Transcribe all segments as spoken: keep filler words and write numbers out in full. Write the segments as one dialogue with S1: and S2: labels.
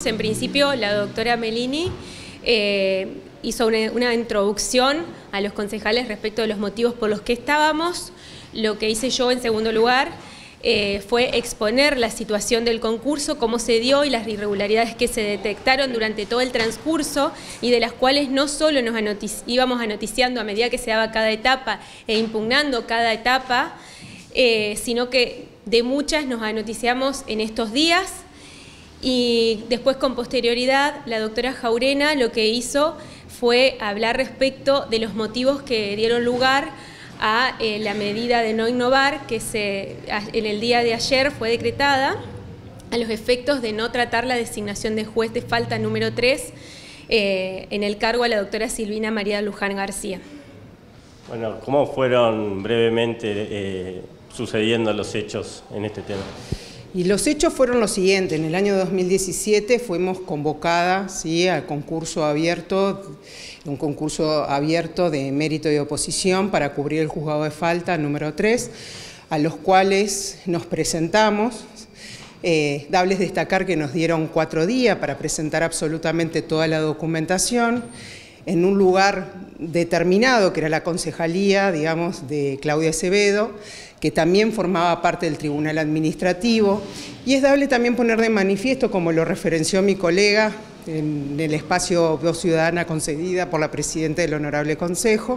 S1: En principio, la doctora Melini eh, hizo una, una introducción a los concejales respecto de los motivos por los que estábamos. Lo que hice yo, en segundo lugar, eh, fue exponer la situación del concurso, cómo se dio y las irregularidades que se detectaron durante todo el transcurso y de las cuales no solo nos anotic- íbamos anoticiando a medida que se daba cada etapa e impugnando cada etapa, eh, sino que de muchas nos anoticiamos en estos días. Y después, con posterioridad, la doctora Jaurena lo que hizo fue hablar respecto de los motivos que dieron lugar a eh, la medida de no innovar que se, a, en el día de ayer fue decretada a los efectos de no tratar la designación de juez de falta número tres eh, en el cargo a la doctora Silvina María Luján García.
S2: Bueno, ¿cómo fueron brevemente eh, sucediendo los hechos en este tema?
S3: Y los hechos fueron los siguientes. En el año dos mil diecisiete fuimos convocadas, ¿sí?, al concurso abierto, un concurso abierto de mérito y oposición para cubrir el juzgado de falta número tres, a los cuales nos presentamos. Eh, darles destacar que nos dieron cuatro días para presentar absolutamente toda la documentación en un lugar determinado, que era la concejalía, digamos, de Claudia Acevedo, que también formaba parte del Tribunal Administrativo, y es dable también poner de manifiesto, como lo referenció mi colega en el espacio Voz Ciudadana concedida por la Presidenta del Honorable Consejo,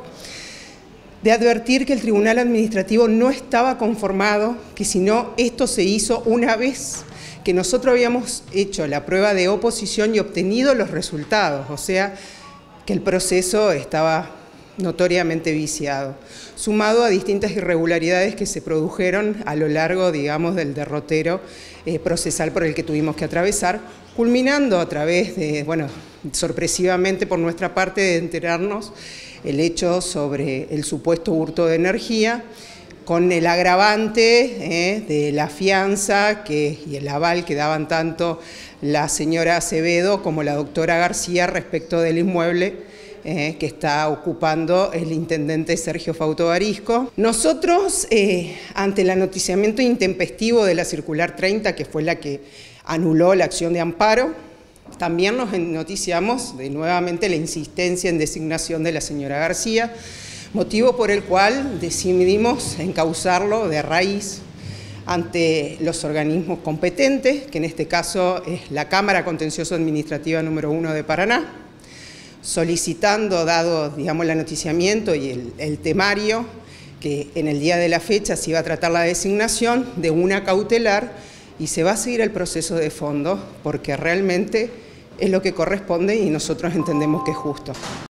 S3: de advertir que el Tribunal Administrativo no estaba conformado, que si no, esto se hizo una vez que nosotros habíamos hecho la prueba de oposición y obtenido los resultados, o sea, que el proceso estaba notoriamente viciado, sumado a distintas irregularidades que se produjeron a lo largo, digamos, del derrotero eh, procesal por el que tuvimos que atravesar, culminando a través de, bueno, sorpresivamente por nuestra parte, de enterarnos el hecho sobre el supuesto hurto de energía, con el agravante eh, de la fianza que, y el aval que daban tanto la señora Acevedo como la doctora García respecto del inmueble Eh, que está ocupando el intendente Sergio Fauto Barisco. Nosotros, eh, ante el anoticiamiento intempestivo de la circular treinta, que fue la que anuló la acción de amparo, también nos noticiamos de nuevamente la insistencia en designación de la señora García, motivo por el cual decidimos encauzarlo de raíz ante los organismos competentes, que en este caso es la Cámara Contencioso Administrativa número uno de Paraná, solicitando, dado, digamos, el anoticiamiento y el, el temario, que en el día de la fecha se iba a tratar la designación de una cautelar y se va a seguir el proceso de fondo, porque realmente es lo que corresponde y nosotros entendemos que es justo.